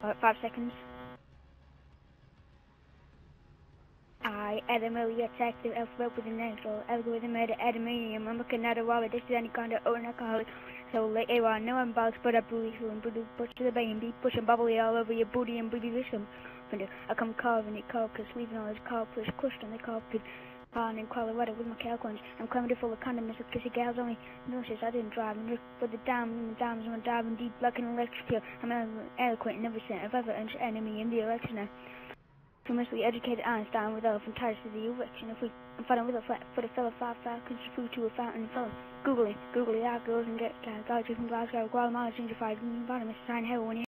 Alright, 5 seconds. I, Adam Elliott, active alphabet with an actual algorithm at Adamanium. I'm looking at a wallet. This is any kind of own alcoholic. So like I know I'm about to put up bully and push to the bay and be pushing bubbly all over your booty and booty listen. I come carving it called cause leaving all his car push crushed on the carpet. Pond in Colorado with my calcons. I'm coming full of condoms with kissy gals only. Nurses I didn't drive and for the diamonds I'm diving deep like an electric eel. I'm eloquent and never sent if ever an enemy in the election. Famously educated Einstein with elephantitis to the erection. If we fighting with a flat foot, a fellow 5 food to a fountain and phone. Google it, out goes and get guys from Glasgow, Guatemala, ginger fried, environment, sign heroin.